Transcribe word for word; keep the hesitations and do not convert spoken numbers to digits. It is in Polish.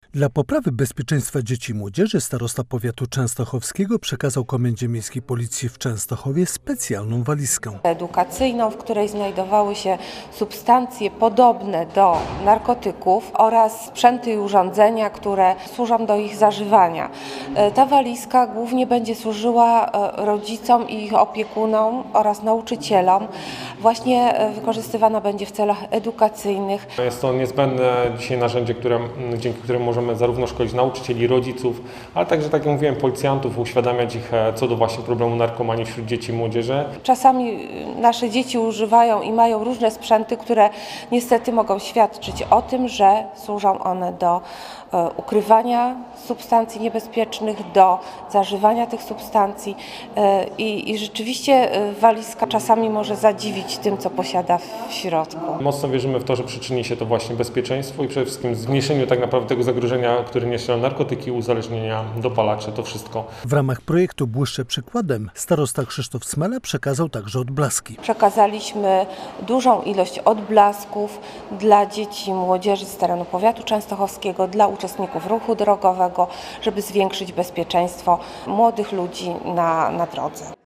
Dla poprawy bezpieczeństwa dzieci i młodzieży starosta powiatu częstochowskiego przekazał Komendzie Miejskiej Policji w Częstochowie specjalną walizkę edukacyjną, w której znajdowały się substancje podobne do narkotyków oraz sprzęty i urządzenia, które służą do ich zażywania. Ta walizka głównie będzie służyła rodzicom i ich opiekunom oraz nauczycielom. Właśnie wykorzystywana będzie w celach edukacyjnych. Jest to niezbędne dzisiaj narzędzie, które, dzięki któremu możemy zarówno szkolić nauczycieli, rodziców, ale także, tak jak mówiłem, policjantów, uświadamiać ich co do właśnie problemu narkomanii wśród dzieci i młodzieży. Czasami nasze dzieci używają i mają różne sprzęty, które niestety mogą świadczyć o tym, że służą one do ukrywania substancji niebezpiecznych, do zażywania tych substancji i, i rzeczywiście walizka czasami może zadziwić tym, co posiada w środku. Mocno wierzymy w to, że przyczyni się to właśnie bezpieczeństwu i przede wszystkim zmniejszeniu tak naprawdę tego zagrożenia, które niosą narkotyki, uzależnienia, dopalacze, to wszystko. W ramach projektu Błyszcze Przykładem starosta Krzysztof Smela przekazał także odblaski. Przekazaliśmy dużą ilość odblasków dla dzieci i młodzieży z terenu powiatu częstochowskiego, dla uczestników ruchu drogowego, żeby zwiększyć bezpieczeństwo młodych ludzi na, na drodze.